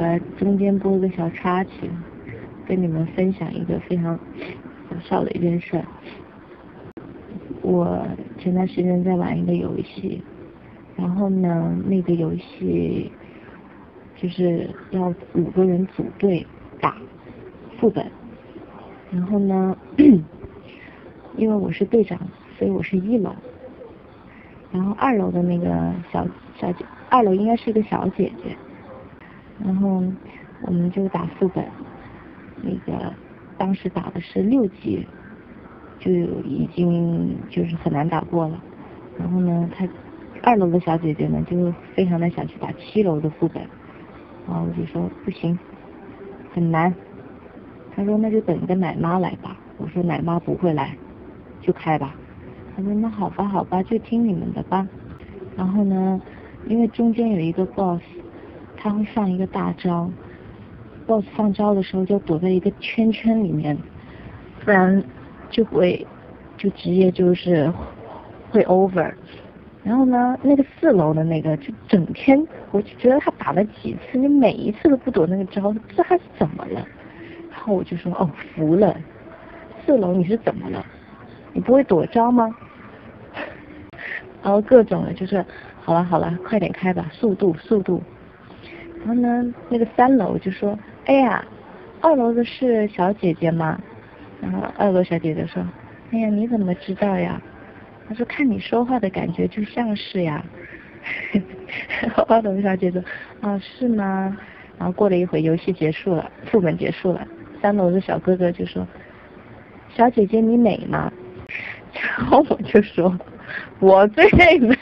中间播个小插曲，跟你们分享一个非常搞笑的一件事。我前段时间在玩一个游戏，然后呢，那个游戏就是要5个人组队打副本，然后呢，因为我是队长，所以我是1楼，然后2楼的那个小姐，2楼应该是一个小姐姐，然后我们就打副本，那个当时打的是6级，就已经就是很难打过了。然后呢，2楼的小姐姐呢就非常的想去打7楼的副本，然后我就说不行，很难。她说那就等个奶妈来吧。我说奶妈不会来，就开吧。她说那好吧好吧，就听你们的吧。然后呢，因为中间有一个 boss， 他会放一个大招， boss 放招的时候就躲在一个圈圈里面，不然就直接就是会 over。 然后呢，那个4楼的那个就整天，我就觉得他打了几次，你每一次都不躲那个招，不知道他是怎么了。然后我就说哦，服了，4楼你是怎么了？你不会躲招吗？然后各种的就是好了，快点开吧，速度。然后呢，那个3楼就说哎呀，2楼的是小姐姐吗？然后2楼小姐姐说哎呀，你怎么知道呀？他说看你说话的感觉就像是呀。然后2楼小姐姐说是吗？然后过了一会游戏结束了，副本结束了，3楼的小哥哥就说小姐姐你美吗？然后我就说我最美，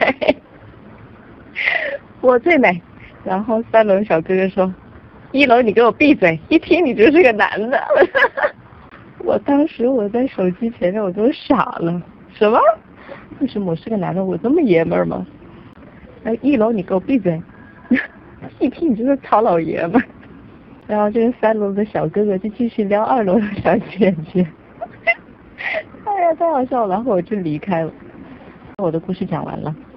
我最美。然后3楼小哥哥说1楼你给我闭嘴，一听你就是个男的。我当时我在手机前面我都傻了，什么？为什么我是个男的？我这么爷们儿吗？1楼你给我闭嘴，一听你就是糙老爷们儿。然后这个3楼的小哥哥就继续撩2楼的小姐姐。哎呀，太好笑了，然后我就离开了。我的故事讲完了。